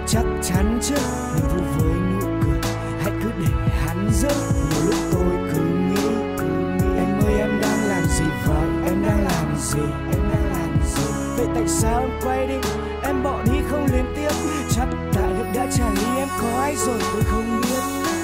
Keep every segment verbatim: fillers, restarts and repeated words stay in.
chắc chắn chứ. Niềm vui với nụ cười hãy cứ để hắn rớt. Nhiều lúc tôi cứ nghĩ, cứ nghĩ em ơi em đang làm gì vậy, em đang làm gì, em đang làm gì. Vậy tại sao em quay đi, em bỏ đi không liên tiếp. Chắc tại được đã trả ly em có ai rồi tôi không biết.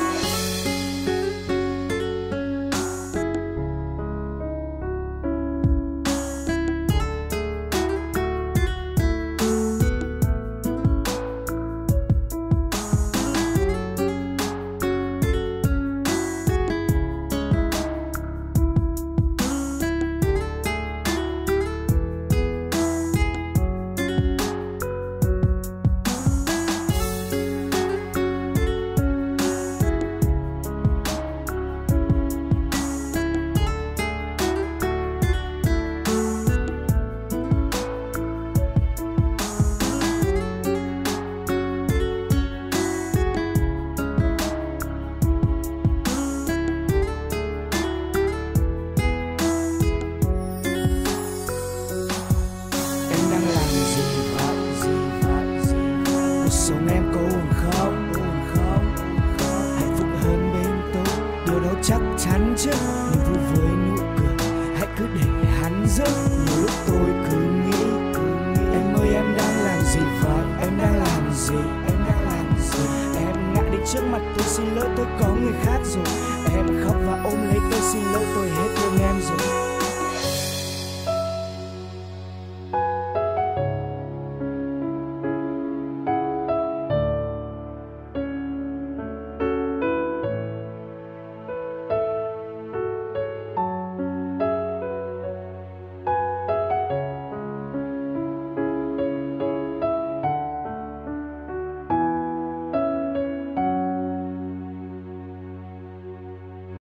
Sống em có ổn không, ổn không, hạnh phúc hơn bên tôi, điều đó chắc chắn chứ. Niềm vui với nụ cười hãy cứ để hắn rớt. Nhiều lúc tôi cứ nghĩ, cứ nghĩ em ơi em đang làm gì vậy, em đang làm gì, em đang làm gì. Em ngã đến trước mặt tôi xin lỗi, tôi có người khác rồi. Em khóc và ôm lấy